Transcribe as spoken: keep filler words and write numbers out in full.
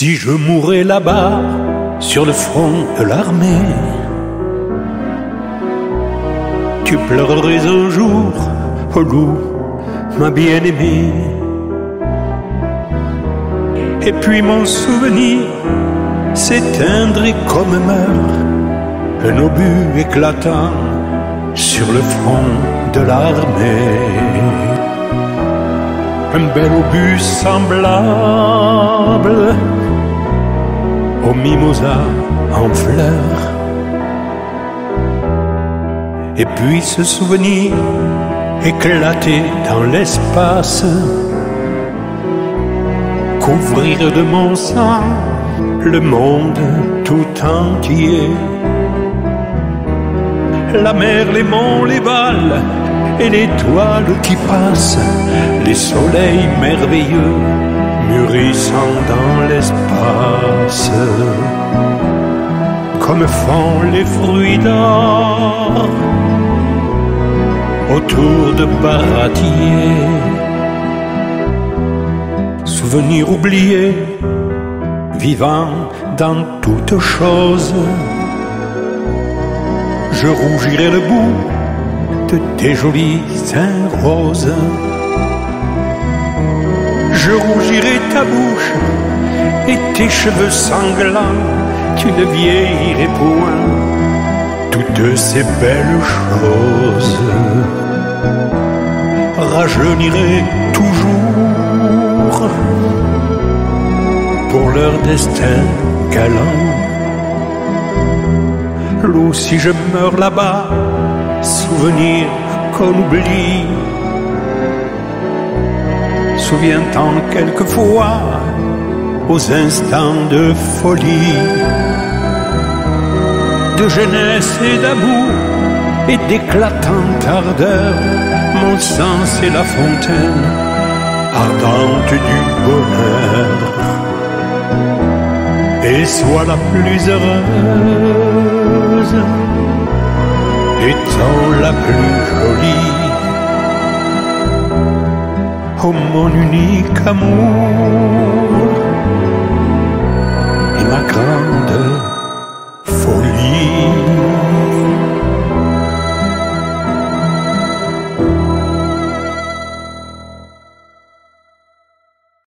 Si je mourais là-bas, sur le front de l'armée, tu pleurerais un jour, oh loup, ma bien-aimée. Et puis mon souvenir s'éteindrait comme meurt un obus éclatant sur le front de l'armée. Un bel obus semblable au mimosa en fleurs. Et puis ce souvenir éclaté dans l'espace, couvrir de mon sang le monde tout entier. La mer, les monts, les vals et l'étoile qui passe, les soleils merveilleux mûrissant dans l'espace, comme font les fruits d'or autour de baratiers. Souvenirs oubliés, vivant dans toute chose, je rougirai le bout de tes jolis seins roses. Je rougirai ta bouche et tes cheveux sanglants, tu ne vieillirais point, toutes ces belles choses. Rajeunirai toujours pour leur destin galant. Loup, si je meurs là-bas, souvenir qu'on oublie, souviens-t'en quelquefois aux instants de folie, de jeunesse et d'amour et d'éclatante ardeur. Mon sang c'est la fontaine ardente du bonheur, et sois la plus heureuse, étant la plus jolie. Oh mon unique amour,